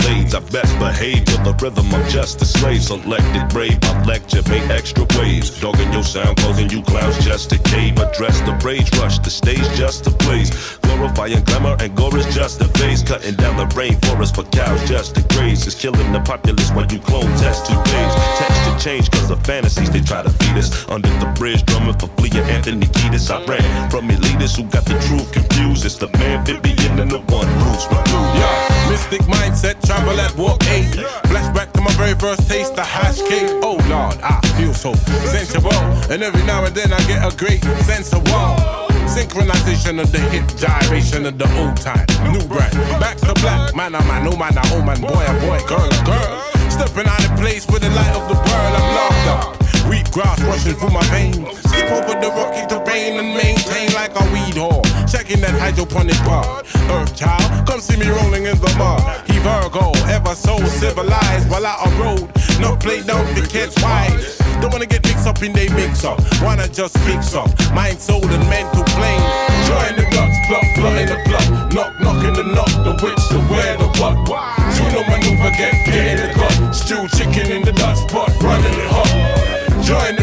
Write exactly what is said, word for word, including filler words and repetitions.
blades. I best behave to the rhythm, I'm just a slave. Selected brave, I lecture, make extra waves. Dogging your sound, causing you clowns just to cave. Address the rage, rush the stage just to blaze. Glorifying glamour and gore is just a phase. Cutting down the rainforest for cows just to graze. Is killing the populace when you clone test two days. Texture change cause of fantasies they try to feed us. Under the bridge drumming for fleeing Anthony Kiedis. I ran from elitists who got the truth confused. It's the amphibian and the one Bruce refused. Yeah, mystic mindset, travel at warp eight. Flashback to my very first taste of hash cake. Oh Lord, I feel so sensual. And every now and then I get a great sense of wow. Synchronization of the hip, gyration of the old time. New brand, back to black. Man, oh man, oh man, oh man, boy, oh boy, girl, oh girl. Stepping out of place with the light of the world, I'm locked up. Wheat grass rushing through my veins. Skip over the rocky terrain and maintain like a weed whore. Checking that hydroponic bar. Earth child, come see me rolling in the mud. He Virgo, ever so civilized while out on road. No play down the kids wise. Don't wanna get mixed up in they mix up. Wanna just fix up. Mind, soul, and mental plane. Join the guts, plug, plug in the plug. Knock, knock in the knock. The witch, the where, the what. You know maneuver, get, get in the gut. Stew chicken in the dust pot, running it hot. Join